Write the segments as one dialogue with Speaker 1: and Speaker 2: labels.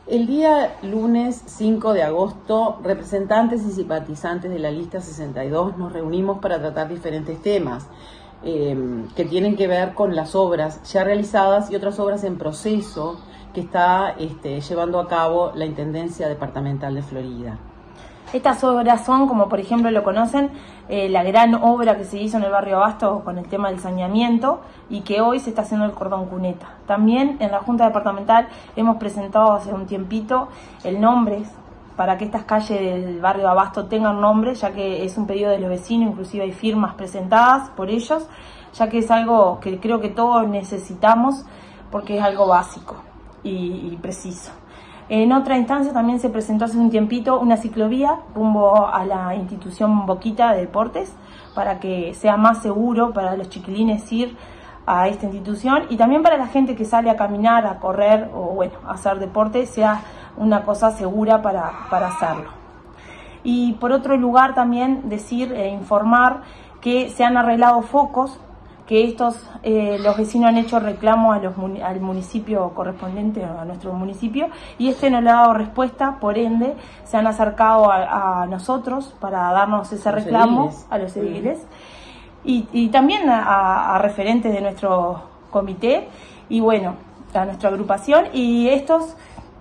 Speaker 1: El día lunes 5 de agosto, representantes y simpatizantes de la lista 62 nos reunimos para tratar diferentes temas que tienen que ver con las obras ya realizadas y otras obras en proceso que está llevando a cabo la Intendencia Departamental de Florida.
Speaker 2: Estas obras son, como por ejemplo lo conocen, la gran obra que se hizo en el barrio Abasto con el tema del saneamiento y que hoy se está haciendo el cordón cuneta. También en la Junta Departamental hemos presentado hace un tiempito el nombre para que estas calles del barrio Abasto tengan nombre, ya que es un pedido de los vecinos, inclusive hay firmas presentadas por ellos, ya que es algo que creo que todos necesitamos porque es algo básico y preciso. En otra instancia también se presentó hace un tiempito una ciclovía rumbo a la institución Boquita de Deportes para que sea más seguro para los chiquilines ir a esta institución y también para la gente que sale a caminar, a correr o bueno, a hacer deporte sea una cosa segura para hacerlo. Y por otro lugar también decir e informar que se han arreglado focos, que estos los vecinos han hecho reclamo al municipio correspondiente, a nuestro municipio, y no le ha dado respuesta, por ende se han acercado a nosotros para darnos ese reclamo, a los ediles, y también a referentes de nuestro comité, y bueno, a nuestra agrupación, y estos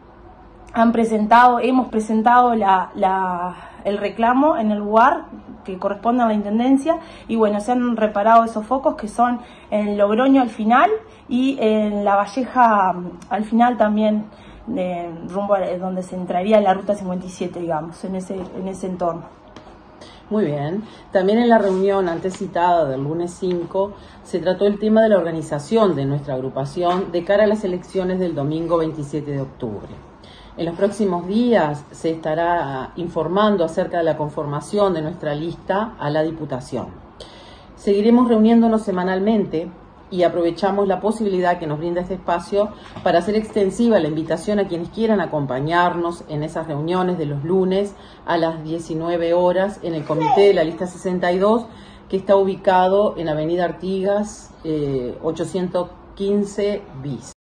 Speaker 2: hemos presentado el reclamo en el lugar que corresponde a la Intendencia y bueno, se han reparado esos focos que son en Logroño al final y en La Valleja al final también, rumbo a donde se entraría la ruta 57, digamos, en ese entorno.
Speaker 1: Muy bien. También en la reunión antes citada del lunes 5 se trató el tema de la organización de nuestra agrupación de cara a las elecciones del domingo 27 de octubre. En los próximos días se estará informando acerca de la conformación de nuestra lista a la Diputación. Seguiremos reuniéndonos semanalmente y aprovechamos la posibilidad que nos brinda este espacio para hacer extensiva la invitación a quienes quieran acompañarnos en esas reuniones de los lunes a las 19 horas en el comité de la lista 62, que está ubicado en Avenida Artigas 815 bis.